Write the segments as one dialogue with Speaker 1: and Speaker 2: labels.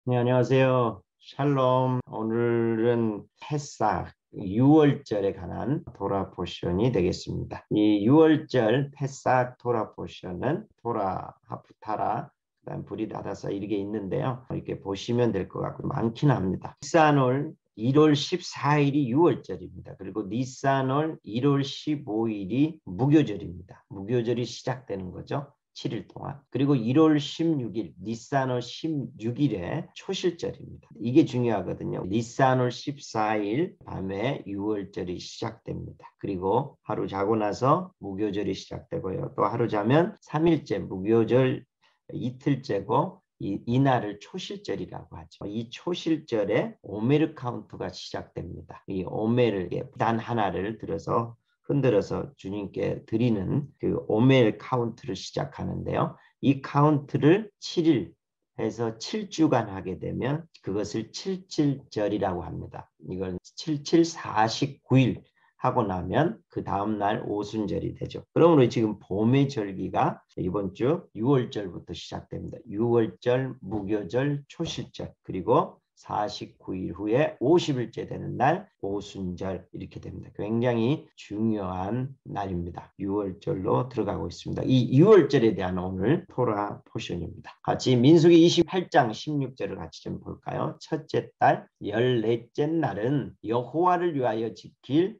Speaker 1: 네, 안녕하세요. 샬롬. 오늘은 패사 6월절에 관한 토라 포션이 되겠습니다. 이 6월절 패사 토라 포션은 토라, 하프타라, 그다음 브릿 하다사 이렇게 있는데요. 이렇게 보시면 될 것 같고 많긴 합니다. 니산월 1월 14일이 6월절입니다. 그리고 니산월 1월 15일이 무교절입니다. 무교절이 시작되는 거죠. 7일 동안. 그리고 1월 16일, 니산월 16일에 초실절입니다. 이게 중요하거든요. 니산월 14일 밤에 6월절이 시작됩니다. 그리고 하루 자고 나서 무교절이 시작되고요. 또 하루 자면 3일째 무교절 이틀째고 이날을 초실절이라고 하죠. 이 초실절에 오메르 카운트가 시작됩니다. 이 오메르 단 하나를 들어서 흔들어서 주님께 드리는 그 오멜 카운트를 시작하는데요. 이 카운트를 7일 해서 7주간 하게 되면 그것을 77절이라고 합니다. 이걸 77, 49일 하고 나면 그 다음날 오순절이 되죠. 그러므로 지금 봄의 절기가 이번 주 6월절부터 시작됩니다. 6월절, 무교절, 초실절, 그리고 49일 후에 50일째 되는 날 오순절 이렇게 됩니다. 굉장히 중요한 날입니다. 6월절로 들어가고 있습니다. 이 6월절에 대한 오늘 토라 포션입니다. 같이 민수기 28장 16절을 같이 좀 볼까요? 첫째 달 14째 날은 여호와를 위하여 지킬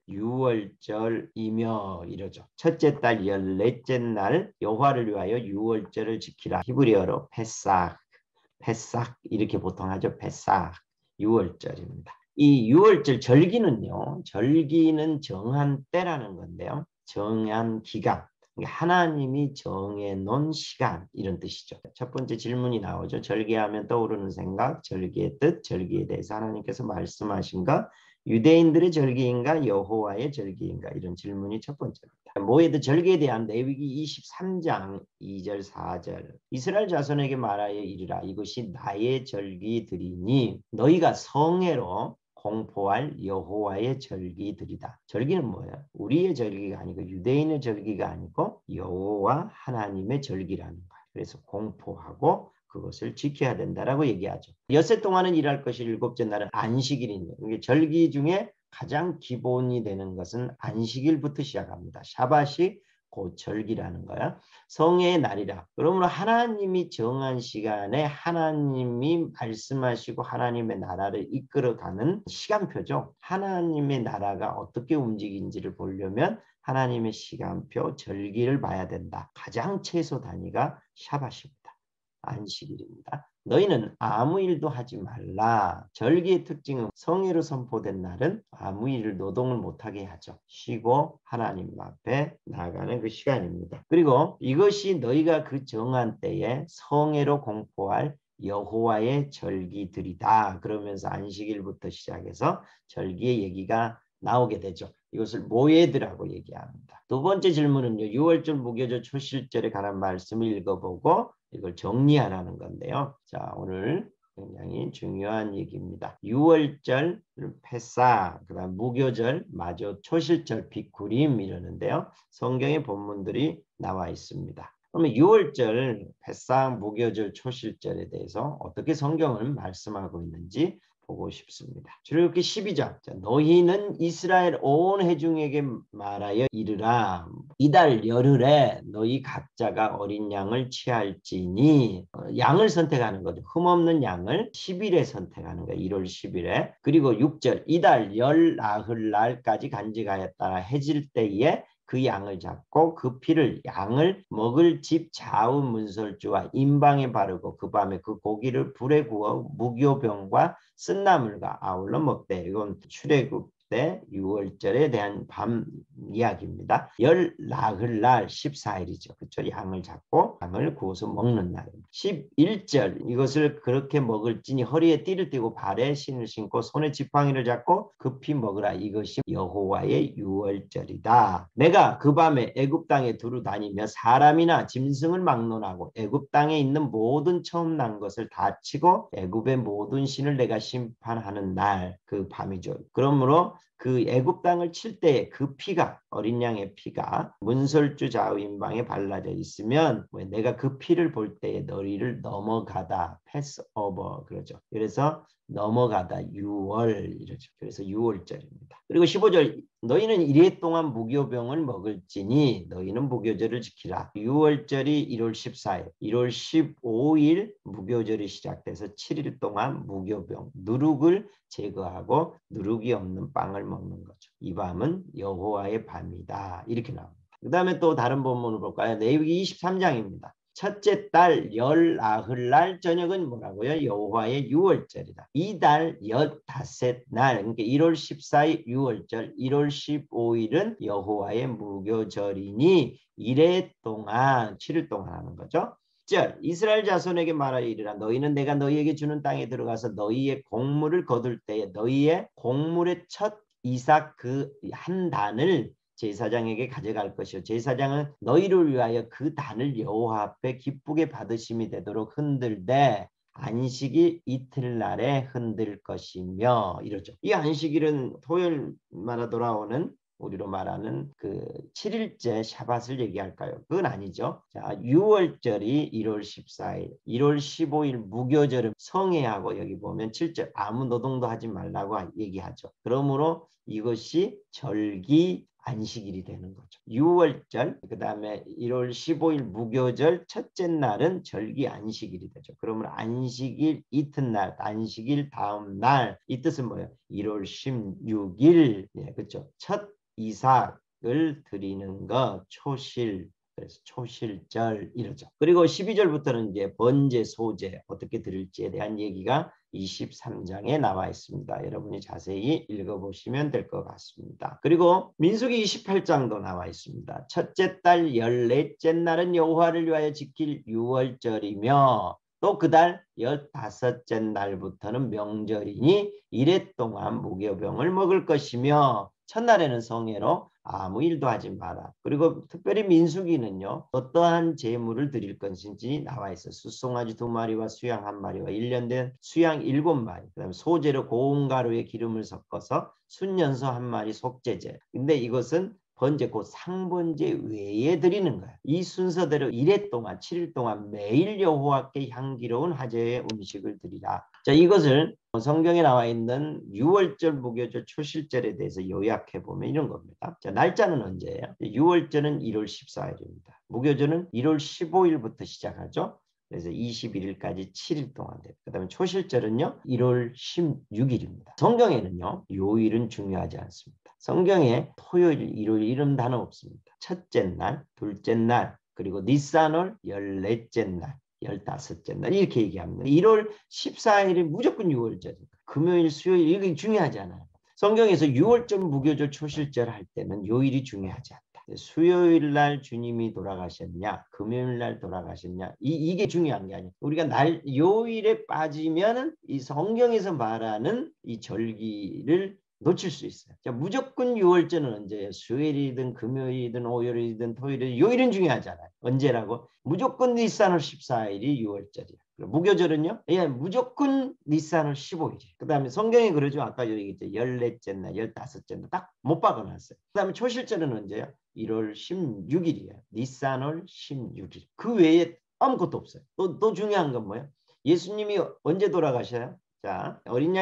Speaker 1: 6월절이며 이러죠. 첫째 달 14째 날 여호와를 위하여 6월절을 지키라. 히브리어로 패삭 이렇게 보통 하죠. 패삭 6월절입니다. 이 6월절 절기는요. 절기는 정한 때라는 건데요. 정한 기간. 하나님이 정해놓은 시간 이런 뜻이죠. 첫 번째 질문이 나오죠. 절기하면 떠오르는 생각, 절기의 뜻, 절기에 대해서 하나님께서 말씀하신 것, 유대인들의 절기인가 여호와의 절기인가 이런 질문이 첫 번째입니다. 모에드 절기에 대한 레위기 23장 2절 4절 이스라엘 자손에게 말하여 이르라 이것이 나의 절기들이니 너희가 성회로 공포할 여호와의 절기들이다. 절기는 뭐예요? 우리의 절기가 아니고 유대인의 절기가 아니고 여호와 하나님의 절기라는 거예요. 그래서 공포하고 그것을 지켜야 된다라고 얘기하죠. 엿새 동안은 일할 것이 일곱째 날은 안식일입니다. 이게 절기 중에 가장 기본이 되는 것은 안식일부터 시작합니다. 샤밧이 곧 절기라는 거야. 성회의 날이라. 그러므로 하나님이 정한 시간에 하나님이 말씀하시고 하나님의 나라를 이끌어가는 시간표죠. 하나님의 나라가 어떻게 움직인지를 보려면 하나님의 시간표, 절기를 봐야 된다. 가장 최소 단위가 샤밧입니다. 안식일입니다. 너희는 아무 일도 하지 말라. 절기의 특징은 성회로 선포된 날은 아무 일을 노동을 못하게 하죠. 쉬고 하나님 앞에 나아가는 그 시간입니다. 그리고 이것이 너희가 그 정한 때에 성회로 공포할 여호와의 절기들이다. 그러면서 안식일부터 시작해서 절기의 얘기가 나오게 되죠. 이것을 모예드라고 얘기합니다. 두 번째 질문은요. 6월절 무교절 초실절에 관한 말씀을 읽어보고 이걸 정리하라는 건데요. 자, 오늘 굉장히 중요한 얘기입니다. 6월절 패사, 그다음 무교절, 마저 초실절 비쿠림 이러는데요. 성경의 본문들이 나와 있습니다. 그러면 6월절 패사, 무교절, 초실절에 대해서 어떻게 성경을 말씀하고 있는지 보고 싶습니다. 출애굽기 12장. 자, 너희는 이스라엘 온 회중에게 말하여 이르라. 이달 열흘에 너희 각자가 어린 양을 취할지니 양을 선택하는 거죠. 흠없는 양을 10일에 선택하는 거예요. 1월 10일에. 그리고 6절 이달 열 나흘 날까지 간직하였다가 해질 때에 그 양을 잡고 그 피를 양을 먹을 집 좌우 문설주와 임방에 바르고 그 밤에 그 고기를 불에 구워 무교병과 쓴나물과 아울러 먹되 이건 출애굽 때 6월절에 대한 밤 이야기입니다. 열 나흘 날 14일이죠. 그렇죠? 양을 잡고 양을 구워서 먹는 날입니다. 11절 이것을 그렇게 먹을지니 허리에 띠를 띠고 발에 신을 신고 손에 지팡이를 잡고 급히 먹으라. 이것이 여호와의 6월절이다. 내가 그 밤에 애굽 땅에 두루 다니며 사람이나 짐승을 막론하고 애굽 땅에 있는 모든 처음 난 것을 다 치고 애굽의 모든 신을 내가 심판하는 날 그 밤이죠. 그러므로 그 애굽 땅을 칠 때에 그 피가 어린 양의 피가 문설주 좌우임방에 발라져 있으면 내가 그 피를 볼 때에 너희를 넘어가다 패스 오버 그러죠. 그래서 넘어가다 유월 이러죠. 그래서 유월절입니다. 그리고 15절 너희는 이래 동안 무교병을 먹을지니 너희는 무교절을 지키라. 유월절이 1월 14일, 1월 15일 무교절이 시작돼서 7일 동안 무교병, 누룩을 제거하고 누룩이 없는 빵을 먹는 거죠. 이 밤은 여호와의 밤이다. 이렇게 나옵니다. 그 다음에 또 다른 본문을 볼까요? 레위기 23장입니다. 첫째 달 열나흘날 저녁은 뭐라고요? 여호와의 유월절이다. 이달 15날 그러니까 1월 14일 유월절 1월 15일은 여호와의 무교절이니 이래 동안 7일 동안 하는 거죠. 이스라엘 자손에게 말하여 이르라 너희는 내가 너희에게 주는 땅에 들어가서 너희의 곡물을 거둘 때에 너희의 곡물의 첫 이삭 그 한 단을 제사장에게 가져갈 것이요 제사장은 너희를 위하여 그 단을 여호와 앞에 기쁘게 받으심이 되도록 흔들되 안식일 이틀날에 흔들 것이며 이러죠. 이 안식일은 토요일마다 돌아오는 우리로 말하는 그 7일째 샤밧을 얘기할까요? 그건 아니죠. 자, 6월절이 1월 14일, 1월 15일 무교절은 성회하고 여기 보면 7절 아무 노동도 하지 말라고 얘기하죠. 그러므로 이것이 절기 안식일이 되는 거죠. 6월절, 그 다음에 1월 15일 무교절 첫째 날은 절기 안식일이 되죠. 그러면 안식일 이튿날, 안식일 다음 날, 이 뜻은 뭐예요? 1월 16일, 예, 그렇죠. 첫 이삭을 드리는 것, 초실, 그래서 초실절 이러죠. 그리고 12절부터는 이제 번제, 소제 어떻게 드릴지에 대한 얘기가 23장에 나와 있습니다. 여러분이 자세히 읽어보시면 될 것 같습니다. 그리고 민수기 28장도 나와 있습니다. 첫째 달 14째 날은 여호와를 위하여 지킬 유월절이며 또 그달 15째 날부터는 명절이니 이래 동안 무교병을 먹을 것이며 첫날에는 성회로 아무 일도 하지 마라. 그리고 특별히 민수기는요. 어떠한 제물을 드릴 것인지 나와 있어. 숫송아지 2마리와 수양 1마리와 1년 된 수양 7마리. 그다음에 소재로 고운 가루에 기름을 섞어서 순년소 1마리 속죄제. 근데 이것은 번제 곧 상번제 외에 드리는 거예요. 이 순서대로 1회 동안 7일 동안 매일 여호와께 향기로운 화제의 음식을 드리라. 자, 이것을 성경에 나와 있는 6월절 무교절 초실절에 대해서 요약해 보면 이런 겁니다. 자, 날짜는 언제예요? 6월절은 1월 14일입니다. 무교절은 1월 15일부터 시작하죠. 그래서 21일까지 7일 동안 돼요. 그 다음에 초실절은요 1월 16일입니다. 성경에는요 요일은 중요하지 않습니다. 성경에 토요일, 일요일 이런 단어 없습니다. 첫째 날, 둘째 날, 그리고 니산월 14째 날, 15째 날 이렇게 얘기합니다. 1월 14일이 무조건 6월절입니다. 금요일, 수요일 이게 중요하지 않아요. 성경에서 6월절 무교절 초실절 할 때는 요일이 중요하지 않다. 수요일 날 주님이 돌아가셨냐, 금요일 날 돌아가셨냐, 이게 중요한 게 아니에요. 우리가 요일에 빠지면은 이 성경에서 말하는 이 절기를 놓칠 수 있어요. 자, 무조건 6월절은 언제예요? 수요일이든 금요일이든 오일이든 토요일이든 요일은 중요하잖아요. 언제라고? 무조건 니산월 14일이 6월절이에요. 무교절은요? 예, 무조건 니산월 15일이에요. 그 다음에 성경이 그러죠. 아까 얘기했죠. 14째 날, 15째 날 딱 못 박아놨어요. 그 다음에 초실절은 언제요? 1월 16일이에요. 니산월 16일. 그 외에 아무것도 없어요. 또 중요한 건 뭐예요? 예수님이 언제 돌아가셔요? 자, 어린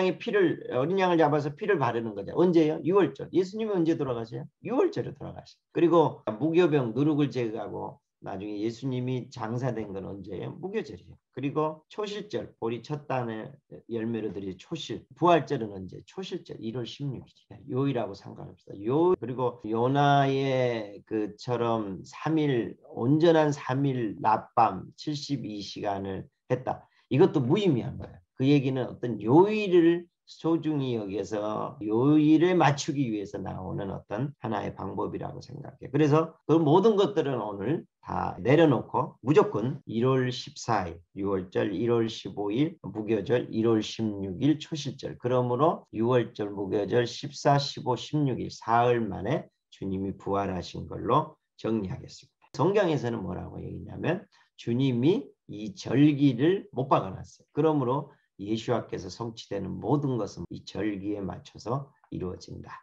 Speaker 1: 양을 잡아서 피를 바르는 거죠. 언제요? 6월절. 예수님이 언제 돌아가세요? 6월절에 돌아가세요. 그리고 무교병, 누룩을 제거하고 나중에 예수님이 장사된 건 언제예요? 무교절이에요. 그리고 초실절, 보리 첫 단의 열매로 드릴 초실. 부활절은 언제? 초실절, 1월 16일이에요. 요일하고 상관없어요. 그리고 요나의 그처럼 3일, 온전한 3일 낮밤 72시간을 했다. 이것도 무의미한 거예요. 그 얘기는 어떤 요일을 소중히 여기서 요일에 맞추기 위해서 나오는 어떤 하나의 방법이라고 생각해요. 그래서 그 모든 것들은 오늘 다 내려놓고 무조건 1월 14일, 6월절, 1월 15일, 무교절, 1월 16일 초실절. 그러므로 6월절, 무교절, 14, 15, 16일 사흘 만에 주님이 부활하신 걸로 정리하겠습니다. 성경에서는 뭐라고 얘기냐면 주님이 이 절기를 못 박아놨어요. 그러므로 예수와께서 성취되는 모든 것은 이 절기에 맞춰서 이루어진다.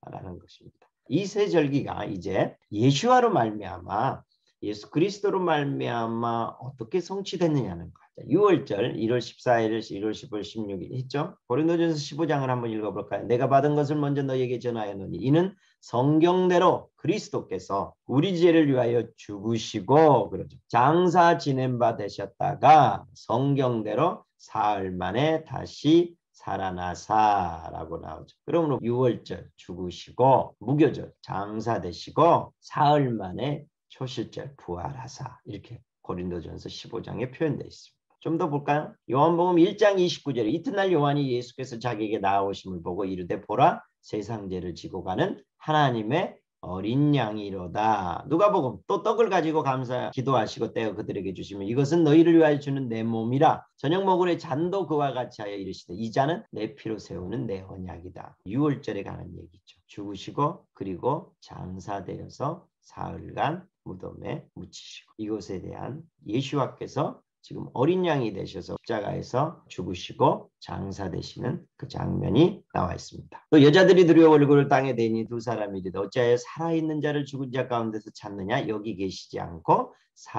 Speaker 1: 라는 것입니다. 이 세 절기가 이제 예수와로 말미암아 예수 그리스도로 말미암아 어떻게 성취됐느냐는 거죠. 6월절 1월 14일, 1월 15일, 16일 했죠. 고린도전서 15장을 한번 읽어볼까요? 내가 받은 것을 먼저 너에게 전하였노니 이는 성경대로 그리스도께서 우리 죄를 위하여 죽으시고 그러죠. 장사 지낸 바 되셨다가 성경대로 사흘 만에 다시 살아나사라고 나오죠. 그러므로 6월절 죽으시고 무교절 장사되시고 사흘 만에 초실절 부활하사 이렇게 고린도전서 15장에 표현되어 있습니다. 좀 더 볼까요? 요한복음 1장 29절에 이튿날 요한이 예수께서 자기에게 나아오심을 보고 이르되 보라 세상 죄를 지고 가는 하나님의 어린 양이로다. 누가복음 또 떡을 가지고 감사 기도하시고 떼어 그들에게 주시면 이것은 너희를 위하여 주는 내 몸이라. 저녁 먹으래 잔도 그와 같이 하여 이르시되 이 잔은 내 피로 세우는 내 언약이다. 6월절에 관한 얘기죠. 죽으시고 그리고 장사되어서 사흘간 무덤에 묻히시고 이것에 대한 예수와께서 지금 어린 양이 되셔서 십자가에서 죽으시고 장사되시는 그 장면이 나와 있습니다. 또 여자들이 두려워 얼굴을 땅에 대니 두 사람이 이르되 어찌하여 살아있는 자를 죽은 자 가운데서 찾느냐 여기 계시지 않고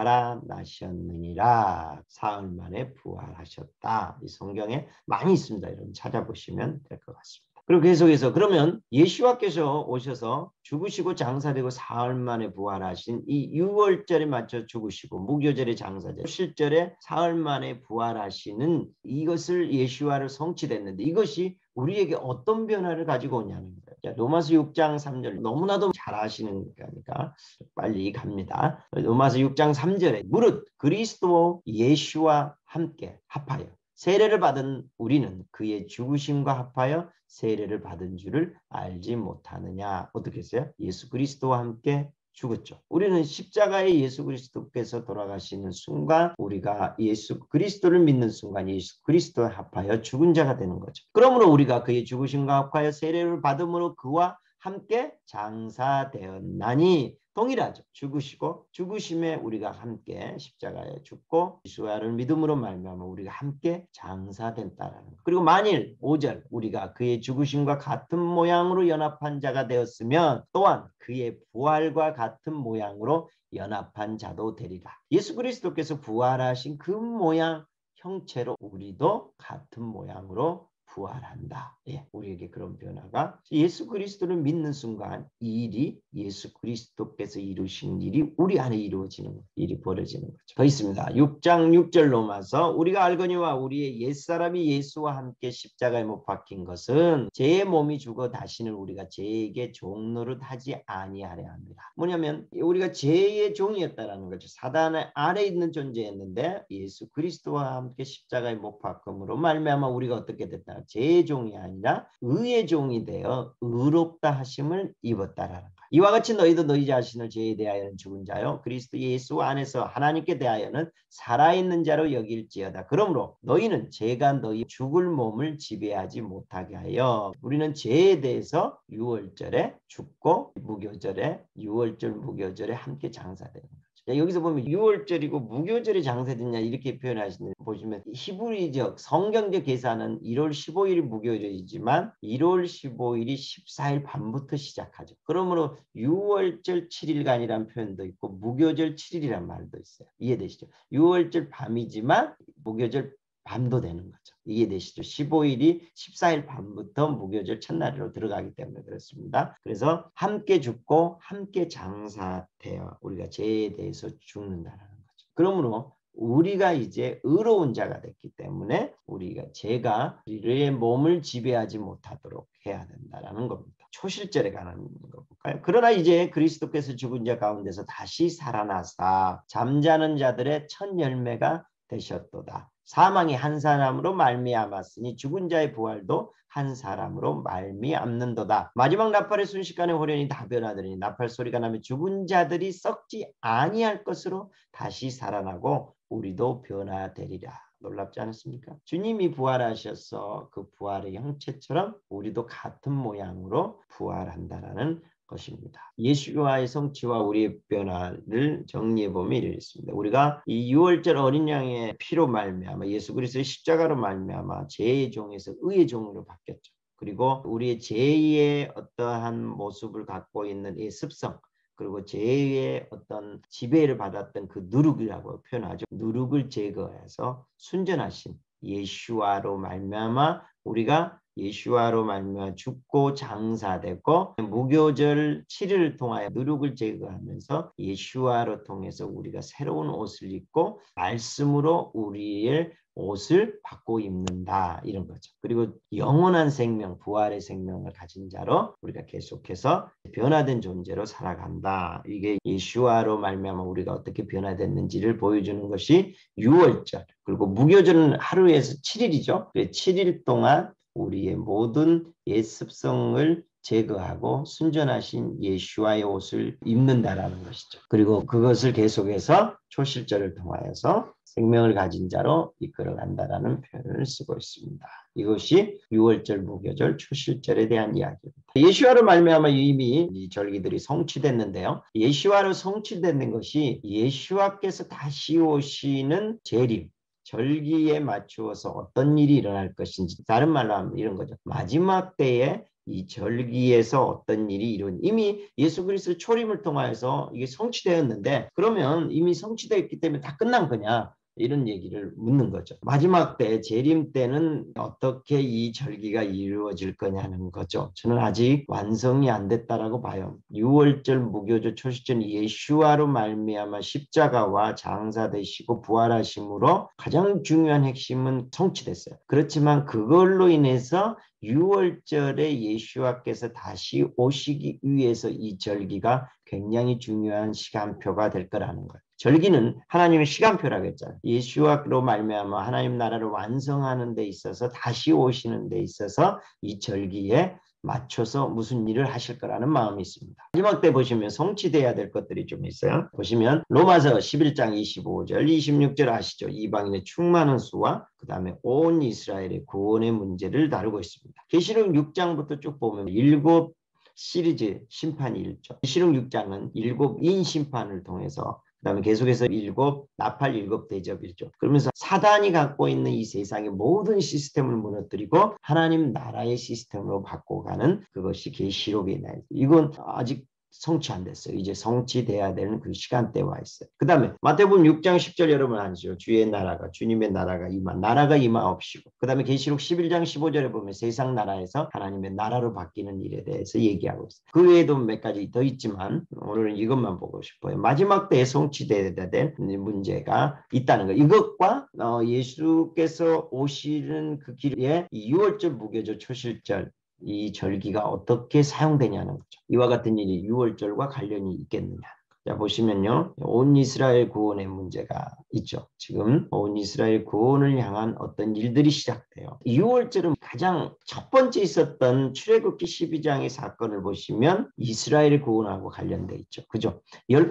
Speaker 1: 살아나셨느니라. 사흘 만에 부활하셨다. 이 성경에 많이 있습니다. 여러분 찾아보시면 될 것 같습니다. 그리고 계속해서 그러면 예수와께서 오셔서 죽으시고 장사되고 사흘 만에 부활하신 이 6월절에 맞춰 죽으시고 무교절에 장사되고 실절에 사흘 만에 부활하시는 이것을 예수와를 성취됐는데 이것이 우리에게 어떤 변화를 가지고 오냐는 거예요. 자, 로마서 6장 3절 너무나도 잘 아시는 거니까 빨리 갑니다. 로마서 6장 3절에 무릇 그리스도 예수와 함께 합하여 세례를 받은 우리는 그의 죽으심과 합하여 세례를 받은 줄을 알지 못하느냐. 어떻게 했어요? 예수 그리스도와 함께 죽었죠. 우리는 십자가에 예수 그리스도께서 돌아가시는 순간 우리가 예수 그리스도를 믿는 순간 예수 그리스도와 합하여 죽은 자가 되는 거죠. 그러므로 우리가 그의 죽으심과 합하여 세례를 받음으로 그와 함께 장사되었나니 동일하죠. 죽으시고 죽으심에 우리가 함께 십자가에 죽고 예수와를 믿음으로 말미암아 우리가 함께 장사된다라는 것. 그리고 만일 5절 우리가 그의 죽으심과 같은 모양으로 연합한 자가 되었으면 또한 그의 부활과 같은 모양으로 연합한 자도 되리라. 예수 그리스도께서 부활하신 그 모양 형체로 우리도 같은 모양으로 부활한다. 예, 우리에게 그런 변화가 예수 그리스도를 믿는 순간 이 일이 예수 그리스도께서 이루신 일이 우리 안에 이루어지는 일이 벌어지는 거죠. 더 있습니다. 6장 6절 로마서 우리가 알거니와 우리의 옛사람이 예수와 함께 십자가에 못 박힌 것은 죄의 몸이 죽어 다시는 우리가 죄에게 종노릇하지 아니하려 합니다. 뭐냐면 우리가 죄의 종이었다라는 거죠. 사단 아래 있는 존재였는데 예수 그리스도와 함께 십자가에 못 박음으로 말미암아 우리가 어떻게 됐다? 죄의 종이 아니라 의의 종이 되어 의롭다 하심을 입었다라는 거예요. 이와 같이 너희도 너희 자신을 죄에 대하여는 죽은 자요 그리스도 예수 안에서 하나님께 대하여는 살아있는 자로 여길지어다. 그러므로 너희는 죄가 너희 죽을 몸을 지배하지 못하게 하여 우리는 죄에 대해서 6월절에 죽고 무교절에 6월절 무교절에 함께 장사되는 거예요. 여기서 보면 6월절이고 무교절이 장사됐냐 이렇게 표현하시는 보시면 히브리적 성경적 계산은 1월 15일이 무교절이지만 1월 15일이 14일 밤부터 시작하죠. 그러므로 6월절 7일간이라는 표현도 있고 무교절 7일이라는 말도 있어요. 이해되시죠? 6월절 밤이지만 무교절 밤도 되는 거죠. 이해되시죠? 15일이 14일 밤부터 무교절 첫날로 들어가기 때문에 그렇습니다. 그래서 함께 죽고 함께 장사되어 우리가 죄에 대해서 죽는다는 거죠. 그러므로 우리가 이제 의로운 자가 됐기 때문에 우리가 죄가 우리의 몸을 지배하지 못하도록 해야 된다는 겁니다. 초실절에 관한 거 볼까요? 그러나 이제 그리스도께서 죽은 자 가운데서 다시 살아나사 잠자는 자들의 첫 열매가 되셨도다. 사망이 한 사람으로 말미암았으니 죽은 자의 부활도 한 사람으로 말미암는도다. 마지막 나팔의 순식간에 호련히 다 변하더니 나팔 소리가 나면 죽은 자들이 썩지 아니할 것으로 다시 살아나고 우리도 변화되리라. 놀랍지 않습니까? 주님이 부활하셔서 그 부활의 형체처럼 우리도 같은 모양으로 부활한다라는 것입니다. 예수와의 성취와 우리의 변화를 정리해보면 이렇습니다. 우리가 이 6월절 어린 양의 피로 말미암아 예수 그리스도의 십자가로 말미암아 죄의 종에서 의의 종으로 바뀌었죠. 그리고 우리의 제2의 어떠한 모습을 갖고 있는 이 습성, 그리고 제2의 어떤 지배를 받았던 그 누룩이라고 표현하죠. 누룩을 제거해서 순전하신 예수와로 말미암아 우리가 예수와로 말미암아 죽고 장사되고 무교절 7일을 통하여 누룩을 제거하면서 예수와로 통해서 우리가 새로운 옷을 입고 말씀으로 우리의 옷을 바꿔 입는다 이런 거죠. 그리고 영원한 생명, 부활의 생명을 가진 자로 우리가 계속해서 변화된 존재로 살아간다. 이게 예수와로 말미암아 우리가 어떻게 변화됐는지를 보여주는 것이 유월절. 그리고 무교절은 하루에서 7일이죠. 7일 동안 우리의 모든 옛 습성을 제거하고 순전하신 예수와의 옷을 입는다라는 것이죠. 그리고 그것을 계속해서 초실절을 통하여서 생명을 가진 자로 이끌어간다라는 표현을 쓰고 있습니다. 이것이 유월절, 무교절, 초실절에 대한 이야기입니다. 예수와로 말미암아 이미 이 절기들이 성취됐는데요. 예수와로 성취된 것이 예수와께서 다시 오시는 재림, 절기에 맞추어서 어떤 일이 일어날 것인지, 다른 말로 하면 이런 거죠. 마지막 때에 이 절기에서 어떤 일이 이미 예수 그리스도 초림을 통하여서 이게 성취되었는데 그러면 이미 성취되었기 때문에 다 끝난 거냐? 이런 얘기를 묻는 거죠. 마지막 때 재림 때는 어떻게 이 절기가 이루어질 거냐는 거죠. 저는 아직 완성이 안 됐다라고 봐요. 유월절, 무교절, 초실절 예수와로 말미암아 십자가와 장사되시고 부활하심으로 가장 중요한 핵심은 성취됐어요. 그렇지만 그걸로 인해서 유월절에 예수와께서 다시 오시기 위해서 이 절기가 굉장히 중요한 시간표가 될 거라는 거예요. 절기는 하나님의 시간표라고 했잖아요. 예수와로 말미암아 하나님 나라를 완성하는 데 있어서 다시 오시는 데 있어서 이 절기에 맞춰서 무슨 일을 하실 거라는 마음이 있습니다. 마지막 때 보시면 성취돼야 될 것들이 좀 있어요. 보시면 로마서 11장 25절, 26절 아시죠? 이방인의 충만한 수와 그 다음에 온 이스라엘의 구원의 문제를 다루고 있습니다. 계시록 6장부터 쭉 보면 7 시리즈 심판이 있죠. 계시록 6장은 7인 심판을 통해서 그 다음에 계속해서 나팔 7 대접이죠. 그러면서 사단이 갖고 있는 이 세상의 모든 시스템을 무너뜨리고 하나님 나라의 시스템으로 바꿔가는 그것이 계시록에 있나요. 이건 아직 성취 안 됐어요. 이제 성취돼야 되는 그 시간대에 와 있어요. 그 다음에 마태복음 6장 10절 여러분 아시죠? 주의 나라가 주님의 나라가 임하옵시고 그 다음에 계시록 11장 15절에 보면 세상 나라에서 하나님의 나라로 바뀌는 일에 대해서 얘기하고 있어요. 그 외에도 몇 가지 더 있지만 오늘은 이것만 보고 싶어요. 마지막 때에 성취돼야 될 문제가 있다는 거예요. 이것과 예수께서 오시는 그 길에 이 6월절 무교절 초실절 이 절기가 어떻게 사용되냐는 거죠. 이와 같은 일이 6월절과 관련이 있겠느냐. 자, 보시면요. 온 이스라엘 구원의 문제가 있죠. 지금 온 이스라엘 구원을 향한 어떤 일들이 시작돼요. 6월절은 가장 첫 번째 있었던 출애굽기 12장의 사건을 보시면 이스라엘 구원하고 관련돼 있죠. 그죠?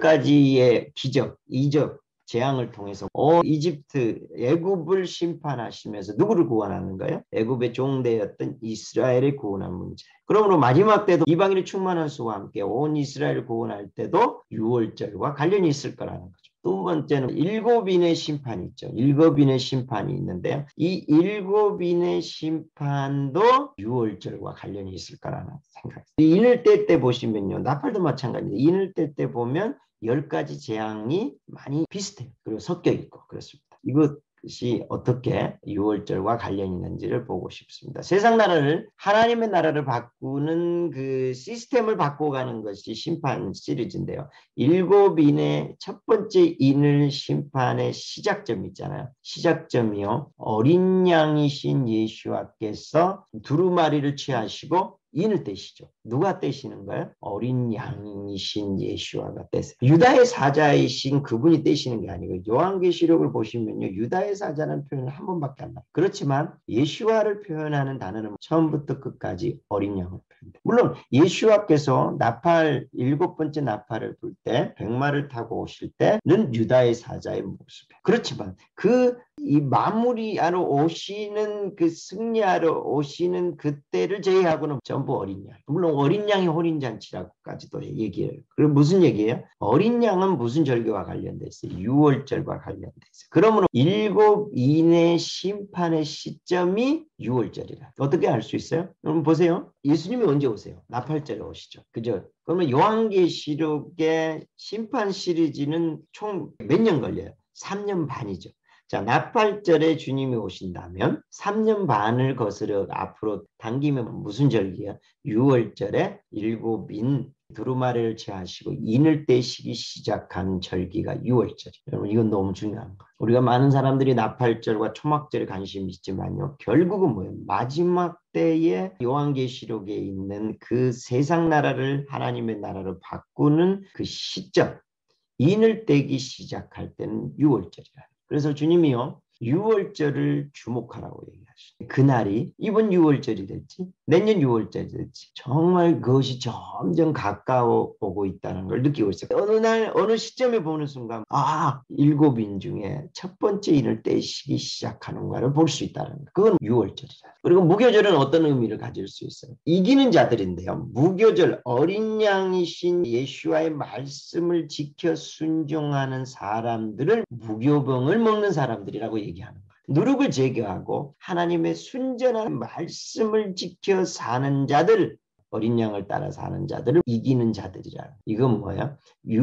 Speaker 1: 10가지의 기적, 이적, 재앙을 통해서 이집트, 애굽을 심판하시면서 누구를 구원하는 거예요? 애굽의 종되었던 이스라엘을 구원한 문제. 그러므로 마지막 때도 이방인의 충만한 수와 함께 온 이스라엘을 구원할 때도 유월절과 관련이 있을 거라는 거죠. 두 번째는 7인의 심판이 있죠. 7인의 심판이 있는데요. 이 7인의 심판도 유월절과 관련이 있을 거라는 생각이 있어요. 인을 때 보시면요. 나팔도 마찬가지인데 인을 때 보면 10가지 재앙이 많이 비슷해요. 그리고 섞여 있고 그렇습니다. 이것이 어떻게 유월절과 관련이 있는지를 보고 싶습니다. 세상 나라를 하나님의 나라를 바꾸는 그 시스템을 바꿔가는 것이 심판 시리즈인데요. 7인의 첫 번째 인을 심판의 시작점이 있잖아요. 시작점이요. 어린 양이신 예수와께서 두루마리를 취하시고 인을 떼시죠. 누가 떼시는 거예요? 어린 양이신 예수와가 떼세요. 유다의 사자이신 그분이 떼시는 게 아니고 요한계시록을 보시면요. 유다의 사자라는 표현은 한 번밖에 안 나와요. 그렇지만 예수와를 표현하는 단어는 처음부터 끝까지 어린 양을 표현해요. 물론 예수와께서 나팔 7번째 나팔을 불 때 백마를 타고 오실 때는 유다의 사자의 모습이에요. 그렇지만 그 이 마무리하러 오시는 그 승리하러 오시는 그때를 제외하고는 전부 어린 양. 물론 어린 양이 혼인잔치라고까지도 얘기해요. 그럼 무슨 얘기예요? 어린 양은 무슨 절기와 관련돼 있어요? 유월절과 관련돼 있어요. 그러므로 일곱 인의 심판의 시점이 유월절이라. 어떻게 알 수 있어요? 그럼 보세요. 예수님이 언제 오세요? 나팔절에 오시죠. 그죠? 그러면 요한계시록의 심판 시리즈는 총 몇 년 걸려요? 3년 반이죠. 자, 나팔절에 주님이 오신다면 3년 반을 거스려 앞으로 당기면 무슨 절기야? 6월절에 일곱인 두루마리를 취하시고 인을 떼시기 시작한 절기가 6월절이에요. 여러분 이건 너무 중요한 거예요. 우리가 많은 사람들이 나팔절과 초막절에 관심이 있지만요. 결국은 뭐예요? 마지막 때에 요한계시록에 있는 그 세상 나라를 하나님의 나라로 바꾸는 그 시점, 인을 떼기 시작할 때는 6월절이라. 그래서 주님이요 6월절을 주목하라고 얘기하시죠. 그날이 이번 6월절이 될지 내년 6월절이 될지 정말 그것이 점점 가까워 오고 있다는 걸 느끼고 있어요. 어느 날 어느 시점에 보는 순간 일곱인 중에 첫 번째 인을 떼시기 시작하는가를 볼 수 있다는 거예요. 그건 6월절이다. 그리고 무교절은 어떤 의미를 가질 수 있어요? 이기는 자들인데요. 무교절 어린 양이신 예수와의 말씀을 지켜 순종하는 사람들을 무교병을 먹는 사람들이라고 얘기하는 거예요. 누룩을 제거하고 하나님의 순전한 말씀을 지켜 사는 자들, 어린 양을 따라 사는 자들을 이기는 자들이라. 이건 뭐야?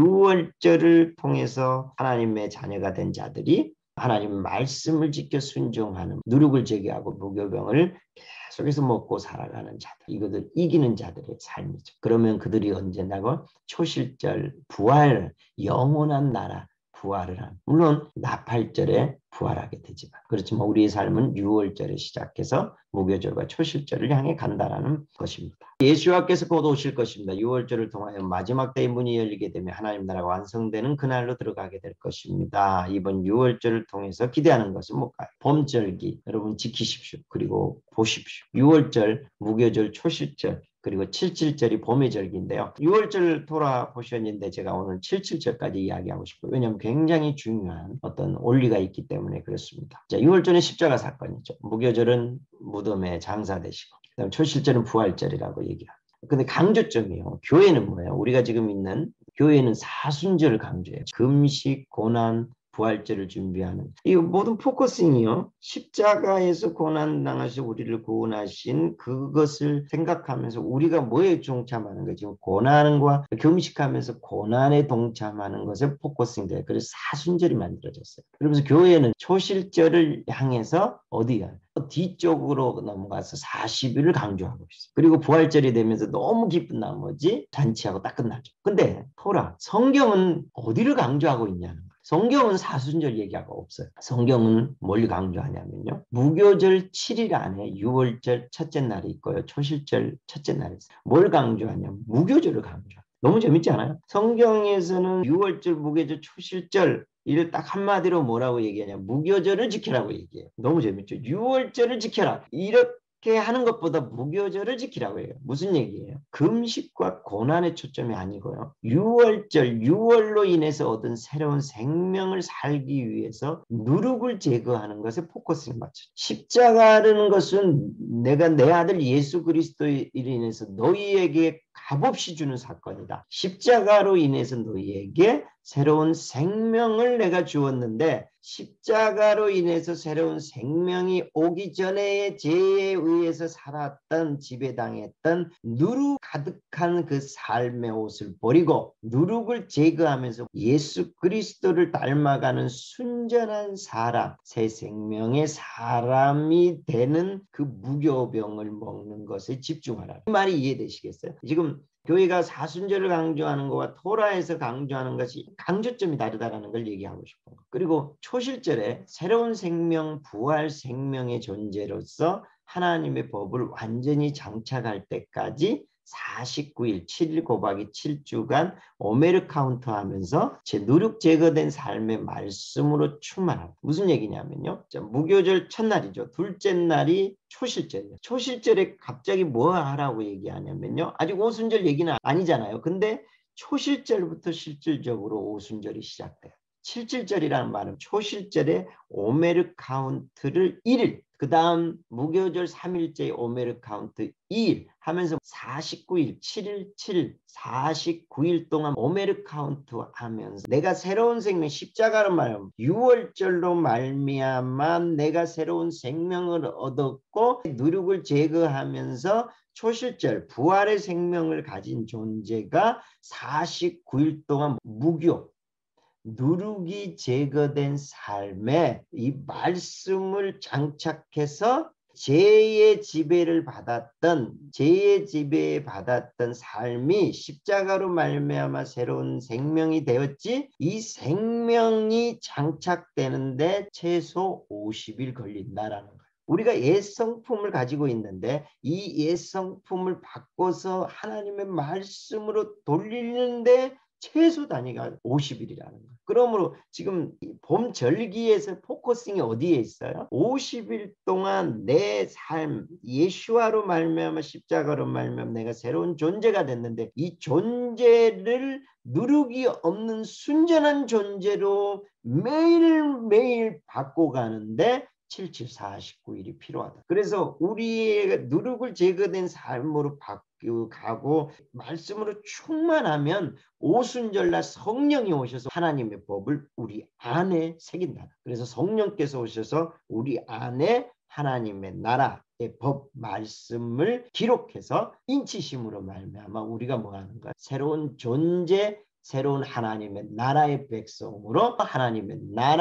Speaker 1: 유월절을 통해서 하나님의 자녀가 된 자들이 하나님 말씀을 지켜 순종하는, 누룩을 제거하고 무교병을 계속해서 먹고 살아가는 자들, 이것들 이기는 자들의 삶이죠. 그러면 그들이 언제나고 초실절 부활, 영원한 나라 부활을 한, 물론 나팔절에 부활하게 되지만, 그렇지만 우리의 삶은 6월절에 시작해서 무교절과 초실절을 향해 간다라는 것입니다. 예수와께서 곧 오실 것입니다. 6월절을 통하여 마지막 때의 문이 열리게 되면 하나님 나라가 완성되는 그날로 들어가게 될 것입니다. 이번 6월절을 통해서 기대하는 것은 뭘까요? 봄절기 여러분 지키십시오. 그리고 보십시오. 6월절, 무교절, 초실절, 그리고 7.7절이 봄의 절기인데요. 6월절 돌아보셨는데 제가 오늘 7.7절까지 이야기하고 싶어요. 왜냐하면 굉장히 중요한 어떤 원리가 있기 때문에 그렇습니다. 자, 6월절은 십자가 사건이죠. 무교절은 무덤에 장사되시고, 그다음 초실절은 부활절이라고 얘기합니다. 근데 강조점이요. 교회는 뭐예요? 우리가 지금 있는 교회는 사순절을 강조해요. 금식, 고난, 부활절을 준비하는 이 모든 포커싱이요. 십자가에서 고난 당하셔 우리를 구원하신 그것을 생각하면서 우리가 뭐에 동참하는 거예요? 지금 고난과 금식하면서 고난에 동참하는 것에 포커싱돼요. 그래서 사순절이 만들어졌어요. 그러면서 교회는 초실절을 향해서 어디야? 뒤쪽으로 넘어가서 40일을 강조하고 있어요. 그리고 부활절이 되면서 너무 기쁜 나머지 잔치하고 딱 끝나죠. 근데 성경은 어디를 강조하고 있냐는 거예요. 성경은 사순절 얘기하고 없어요. 성경은 뭘 강조하냐면요. 무교절 7일 안에 6월절 첫째 날이 있고요. 초실절 첫째 날이 있어요. 뭘 강조하냐면 무교절을 강조해요. 너무 재밌지 않아요? 성경에서는 6월절, 무교절, 초실절 이를 딱 한마디로 뭐라고 얘기하냐. 무교절을 지키라고 얘기해요. 너무 재밌죠? 6월절을 지켜라. 이렇게 하는 것보다 무교절을 지키라고 해요. 무슨 얘기예요? 금식과 고난의 초점이 아니고요. 6월절, 6월로 인해서 얻은 새로운 생명을 살기 위해서 누룩을 제거하는 것에 포커스를 맞춰요. 십자가라는 것은 내가 내 아들 예수 그리스도로 인해서 너희에게 값없이 주는 사건이다. 십자가로 인해서 너희에게 새로운 생명을 내가 주었는데 십자가로 인해서 새로운 생명이 오기 전에 죄에 의해서 살았던 지배당했던 누룩 가득한 그 삶의 옷을 버리고 누룩을 제거하면서 예수 그리스도를 닮아가는 순전한 사람, 새 생명의 사람이 되는 그 무교병을 먹는 것에 집중하라. 이 말이 이해되시겠어요? 지금 교회가 사순절을 강조하는 것과 토라에서 강조하는 것이 강조점이 다르다는 걸 얘기하고 싶어요. 그리고 초실절에 새로운 생명, 부활 생명의 존재로서 하나님의 법을 완전히 장착할 때까지 49일, 7일 곱하기 7주간 오메르 카운트 하면서 제 누룩 제거된 삶의 말씀으로 충만하다. 무슨 얘기냐면요. 무교절 첫날이죠. 둘째 날이 초실절이에요. 초실절에 갑자기 뭐 하라고 얘기하냐면요. 아직 오순절 얘기는 아니잖아요. 근데 초실절부터 실질적으로 오순절이 시작돼요. 칠칠절이라는 말은 초실절의 오메르 카운트를 1일, 그 다음 무교절 3일째의 오메르 카운트 2일 하면서 49일, 7일, 7일, 49일 동안 오메르 카운트 하면서 내가 새로운 생명, 십자가로 말하면 6월절로 말미암아 내가 새로운 생명을 얻었고 누룩을 제거하면서 초실절, 부활의 생명을 가진 존재가 49일 동안 무교, 누룩이 제거된 삶에 이 말씀을 장착해서 죄의 지배를 받았던 삶이 십자가로 말미암아 새로운 생명이 되었지, 이 생명이 장착되는데 최소 50일 걸린다라는 거예요. 우리가 옛 성품을 가지고 있는데 이 옛 성품을 바꿔서 하나님의 말씀으로 돌리는데 최소 단위가 50일이라는 거예요. 그러므로 지금 봄 절기에서 포커싱이 어디에 있어요? 50일 동안 내 삶, 예수와로 말미암아 십자가로 말미암아 내가 새로운 존재가 됐는데 이 존재를 누룩이 없는 순전한 존재로 매일매일 바꿔가는데 49일이 필요하다. 그래서 우리의 누룩을 제거된 삶으로 바뀌고 말씀으로 충만하면 오순절날 성령이 오셔서 하나님의 법을 우리 안에 새긴다. 그래서 성령께서 오셔서 우리 안에 하나님의 나라의 법 말씀을 기록해서 인치심으로 말미암아 우리가 뭐 하는 거야? 새로운 존재, 새로운 하나님의 나라의 백성으로 하나님의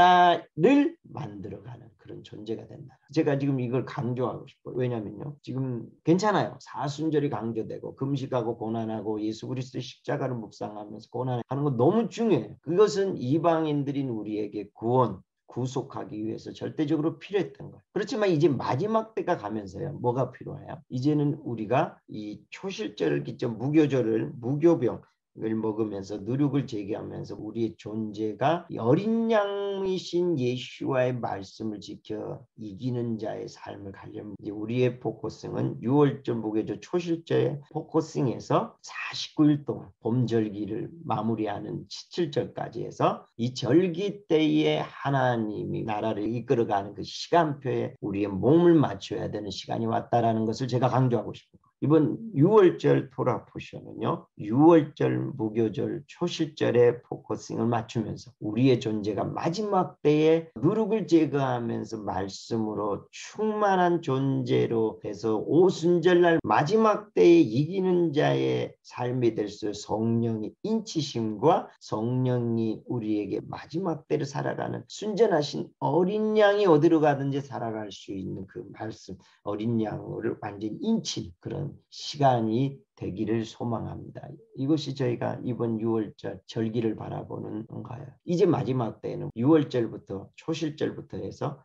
Speaker 1: 나라를 만들어가는 그런 존재가 된다. 제가 지금 이걸 강조하고 싶어요. 왜냐면요, 지금 괜찮아요. 사순절이 강조되고 금식하고 고난하고 예수 그리스도의 십자가를 묵상하면서 고난하는 거 너무 중요해요. 그것은 이방인들인 우리에게 구원, 구속하기 위해서 절대적으로 필요했던 거예요. 그렇지만 이제 마지막 때가 가면서요, 뭐가 필요해요? 이제는 우리가 이 초실절을 기점 무교절을 무교병 을 먹으면서 누룩을 제기하면서 우리의 존재가 어린 양이신 예수와의 말씀을 지켜 이기는 자의 삶을 가려면 이제 우리의 포커싱은 6월절 무교절 초실절의 포커싱에서 49일 동안 봄절기를 마무리하는 17절까지 해서 이 절기 때에 하나님이 나라를 이끌어가는 그 시간표에 우리의 몸을 맞춰야 되는 시간이 왔다라는 것을 제가 강조하고 싶습니다. 이번 6월절 토라 포션은요, 6월절 무교절 초실절에 포커싱을 맞추면서 우리의 존재가 마지막 때에 누룩을 제거하면서 말씀으로 충만한 존재로 돼서 오순절날 마지막 때에 이기는 자의 삶이 될 수 성령의 인치심과 성령이 우리에게 마지막 때를 살아가는 순전하신 어린 양이 어디로 가든지 살아갈 수 있는 그 말씀, 어린 양을 완전히 인친 그런 시간이 되기를 소망합니다. 이것이 저희가 이번 6월절 절기를 바라보는 건가요? 이제 마지막 때는 6월절부터 초실절부터 해서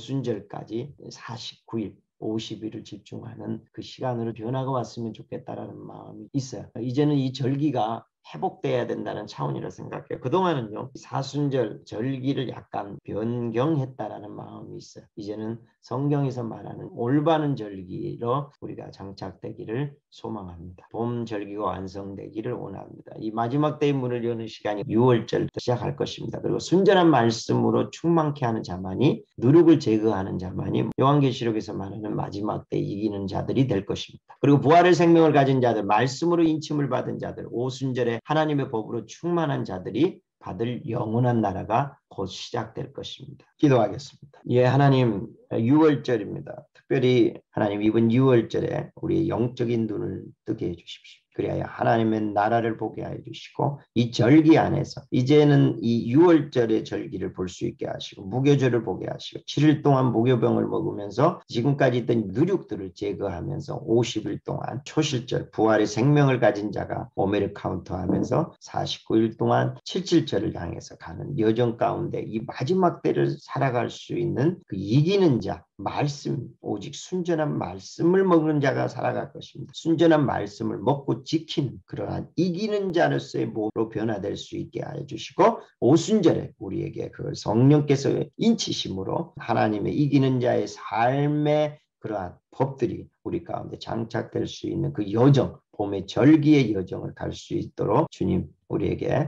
Speaker 1: 오순절까지 49일 50일을 집중하는 그 시간으로 변화가 왔으면 좋겠다라는 마음이 있어요. 이제는 이 절기가 회복돼야 된다는 차원이라 생각해요. 그동안은요, 사순절 절기를 약간 변경했다라는 마음이 있어요. 이제는 성경에서 말하는 올바른 절기로 우리가 장착되기를 소망합니다. 봄 절기가 완성되기를 원합니다. 이 마지막 때의 문을 여는 시간이 6월절부터 시작할 것입니다. 그리고 순전한 말씀으로 충만케 하는 자만이, 누룩을 제거하는 자만이 요한계시록에서 말하는 마지막 때 이기는 자들이 될 것입니다. 그리고 부활의 생명을 가진 자들, 말씀으로 인침을 받은 자들, 오순절에 하나님의 법으로 충만한 자들이 받을 영원한 나라가 곧 시작될 것입니다. 기도하겠습니다. 예, 하나님, 6월절입니다. 특별히 하나님 이번 6월절에 우리의 영적인 눈을 뜨게 해주십시오. 그래야 하나님의 나라를 보게 해주시고 이 절기 안에서 이제는 이 6월절의 절기를 볼 수 있게 하시고 무교절을 보게 하시고 7일 동안 무교병을 먹으면서 지금까지 있던 누룩들을 제거하면서 50일 동안 초실절 부활의 생명을 가진 자가 오메르 카운트하면서 49일 동안 77절을 향해서 가는 여정 가운데 이 마지막 때를 살아갈 수 있는 그 이기는 자, 말씀, 오직 순전한 말씀을 먹는 자가 살아갈 것입니다. 순전한 말씀을 먹고 지키는 그러한 이기는 자로서의 몸으로 변화될 수 있게 해주시고 오순절에 우리에게 그 성령께서 인치심으로 하나님의 이기는 자의 삶의 그러한 법들이 우리 가운데 장착될 수 있는 그 여정, 봄의 절기의 여정을 갈 수 있도록 주님 우리에게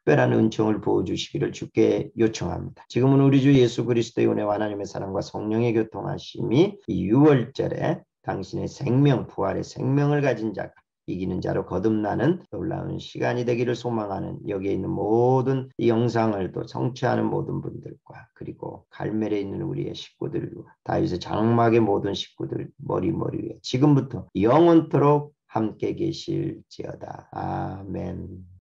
Speaker 1: 특별한 은총을 부어주시기를 주께 요청합니다. 지금은 우리 주 예수 그리스도의 은혜와 하나님의 사랑과 성령의 교통하심이 이 6월절에 당신의 생명, 부활의 생명을 가진 자가 이기는 자로 거듭나는 놀라운 시간이 되기를 소망하는 여기에 있는 모든 이 영상을 또 성취하는 모든 분들과 그리고 갈멜에 있는 우리의 식구들과 다윗의 장막의 모든 식구들 머리 위에 지금부터 영원토록 함께 계실지어다. 아멘.